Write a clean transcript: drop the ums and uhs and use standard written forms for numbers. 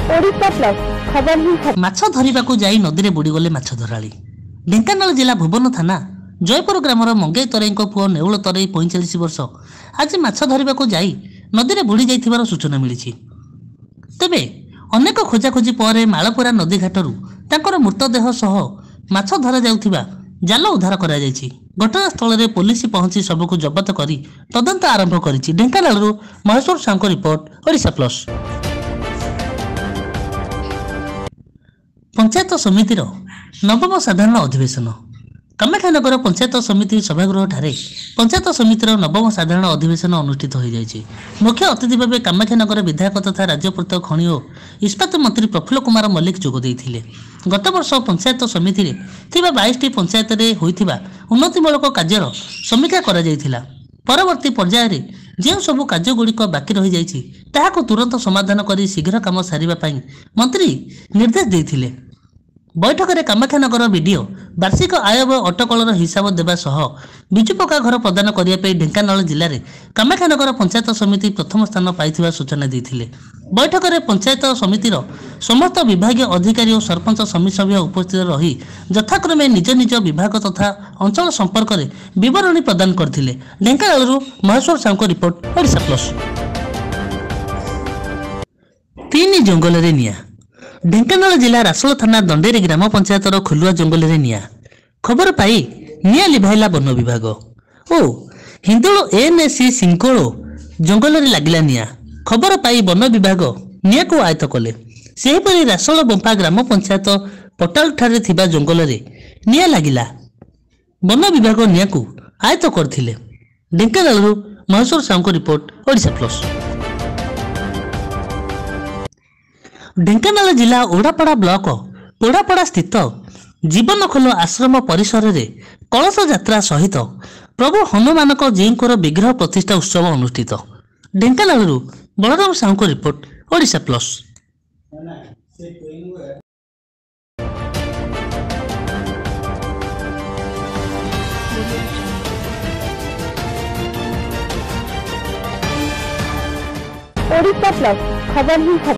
Odisha plus खबर ही माछ धरिबाकू जाई नदी रे बुड़ी गले माछ धराली। ढेंकानाल जिला भुवन थाना जयपुर ग्रामर मंगई तरेई पुओ नेउल तरेई 45 वर्ष आज माछ धरिबाकू जाई नदी रे बुड़ी जाइथिबार सूचना मिलिछि। तेबे अनेक खोजाखोजी पर मालपुरा नदी घाटरू तांकर मृतदेह सह माछ धरा जाउथिबा जाल उद्धार करा जायछि। घटनास्थल रे पुलिस पहुंची सबको जब्त करी तदंत आरंभ करिछि। ढेंकानालरू महेश्वर साउंको रिपोर्ट ओडिशा प्लस। पंचायत समितिर नवम साधारण अधिवेशन कामाख्यानगर पंचायत समिति सभागृह ठारे पंचायत समितिर नवम साधारण अधिवेशन अनुष्ठित हो जाइछि। मुख्य अतिथि भाव कामाख्यानगर विधायक तथा राज्य पूर्त खनि और इस्पात मंत्री प्रफुल्ल कुमार मल्लिक जोग देइथिले। गत वर्ष पंचायत समिति रे थिबा 22टी पंचायत रे होइथिबा उन्नतिमूलक कार्यर समीक्षा करा जाइथिला। परवर्ती पर्याय रे जो सबु कार्य गुड़िक बाकी रही जाइछि ताहाको तुरंत समाधान करी शीघ्र काम सारिबा पई मंत्री निर्देश देइथिले। बैठक में कामाख्यानगर बीडीओ वार्षिक आय व अटकलर हिसाब देवा सह बिजु पक्का घर प्रदान करने ढेंकानाल जिले में कामाख्यानगर पंचायत समिति प्रथम स्थान पाई सूचना देते। बैठक में पंचायत समितिर समस्त विभागीय अधिकारी और सरपंच समिति सभ्य उपस्थित रही यथाक्रमे निज निज विभाग तथा अंचल संपर्क में विवरणी प्रदान करथिले। ढेंकानालरू महेश्वर साउंको रिपोर्ट ओडिशा प्लस। 3 जंगल रे निया ढेंकानाल जिला रासोल थाना दंडेरी ग्राम पंचायतर खोलुआ जंगल रे निया खबर पाई निया लिभाइला वन विभाग ओ हिंदोल एनएससी सिंकोलो जंगल रे लागिला निया खबर पाई वन विभाग निया को आयत्त कले। सेहीपरि रासोल बंपा ग्राम पंचायत पटाल ठारे थिबा जंगल रे निया लागिला वन विभाग निया को आयत्त करथिले। ढेंकानालरू महेश्वर साउंको रिपोर्ट ओडिशा प्लस। ढेंकानाल जिला ओडापड़ा ब्लॉक ओडापड़ा स्थित जीवन खोल आश्रम परिसर रे कलश यात्रा सहित प्रभु हनुमान जीकर विग्रह प्रतिष्ठा उत्सव अनुष्ठित। ढेंकानालरू बलराम साउंको report Odisha plus. Odisha plus खबर ही